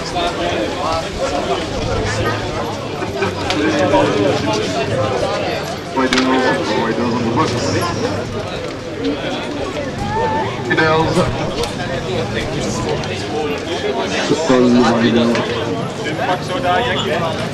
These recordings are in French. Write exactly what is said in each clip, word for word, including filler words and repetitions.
White Devils on the bus. Devils. Pak zo daar, Jekje.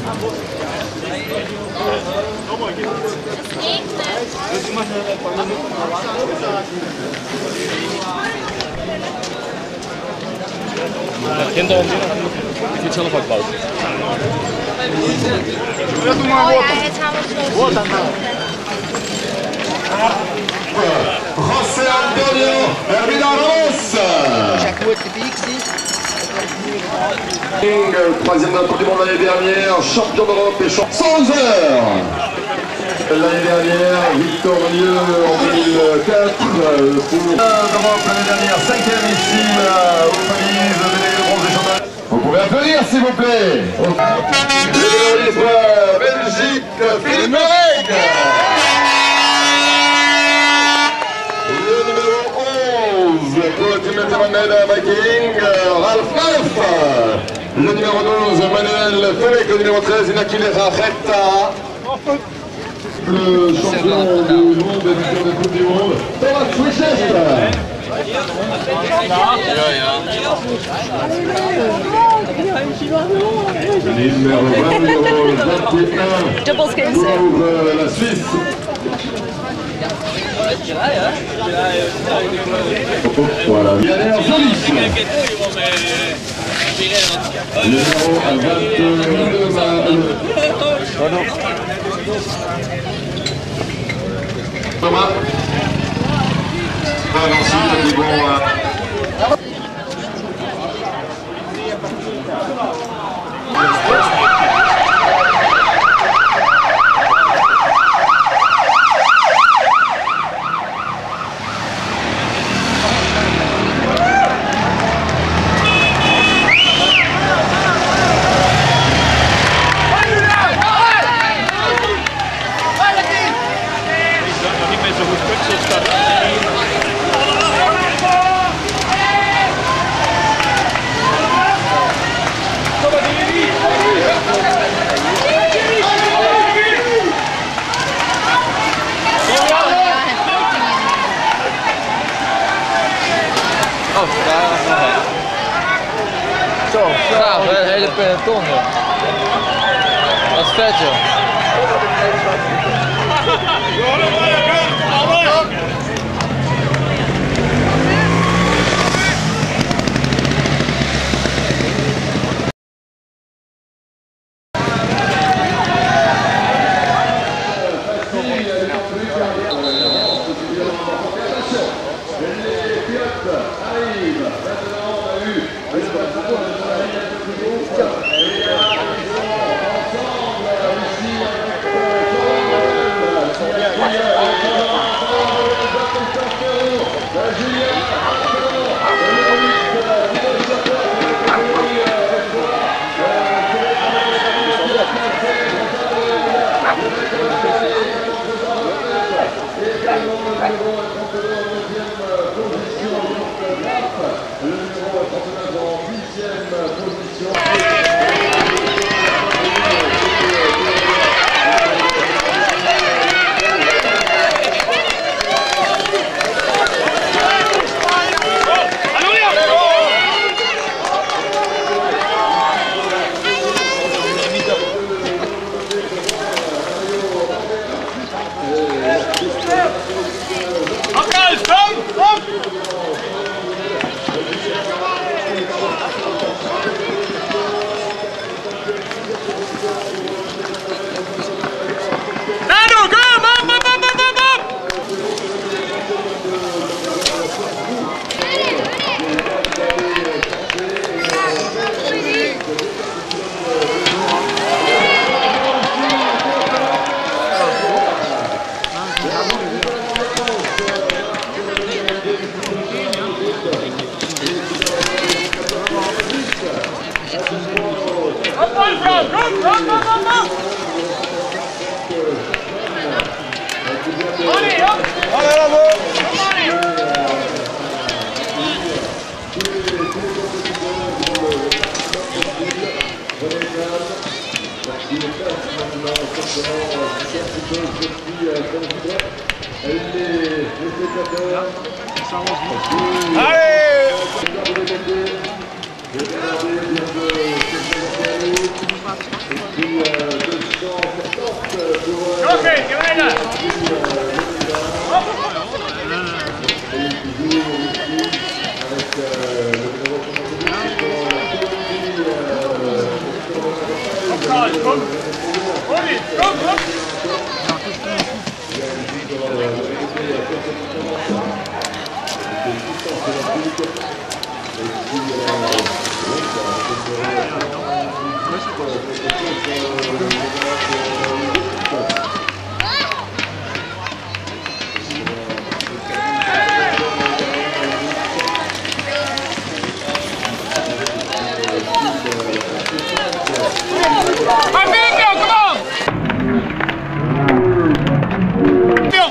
Kind dan ik het zelf ook bouwen. Doe maar wat. Wat dan nou? José Antonio Herminaros. Troisième d'un tour du monde l'année dernière, champion d'Europe et champion sans heures. L'année dernière, victorieux en deux mille quatre pour d'Europe l'année dernière, cinquième ici au Paris, le délégué de bronze des championnats. Vous pouvez applaudir s'il vous plaît. Le numéro Belgique, Philippe Mereg. Le numéro onze pour le team Intermed Viking, Ralph Ralph. Le numéro douze, Manuel Felek. Le numéro treize, Inaki Leracheta. Le champion du monde et du tour de Coupe du Monde, Thomas Wichester. Numéro vingt, numéro vingt et un pour la Suisse. Voilà, Yanner Solis. Le numéro vingt-deux, Thomas. Ensuite, ils vont... Zo, gaaf, hè? Het hele peloton, joh. Dat is vet, joh. Roger, que venga. Kom, Ollie, kom, kom. Arminio, come on! Phil!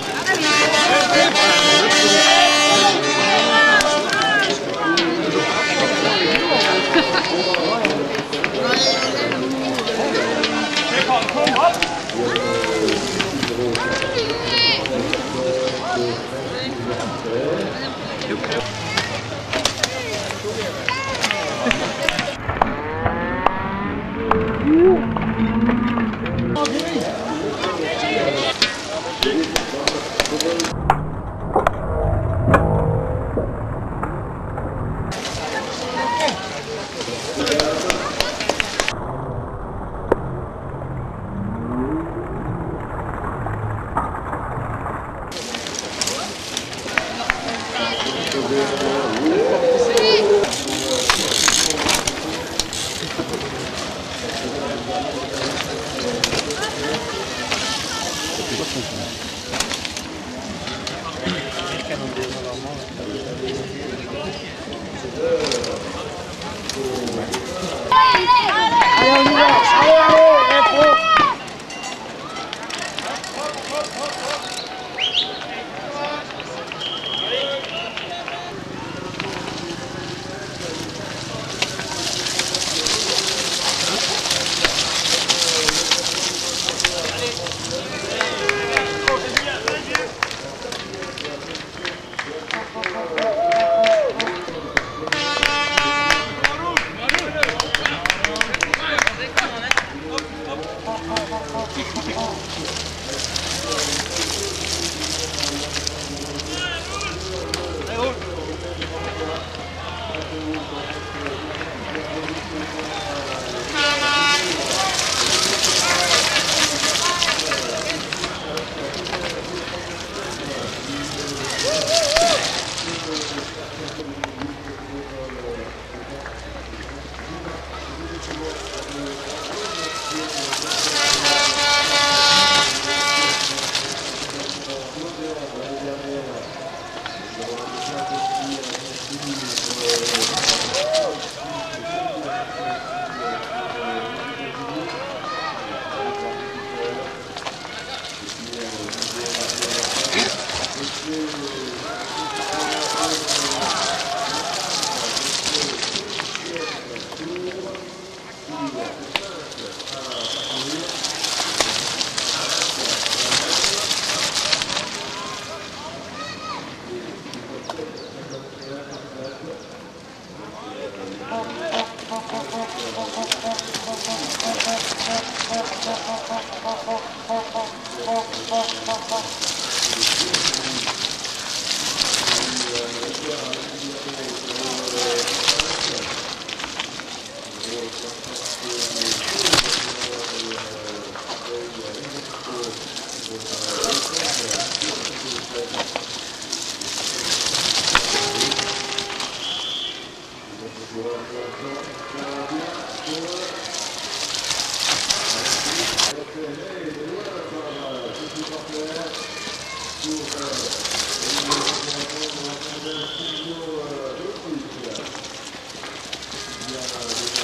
Il y a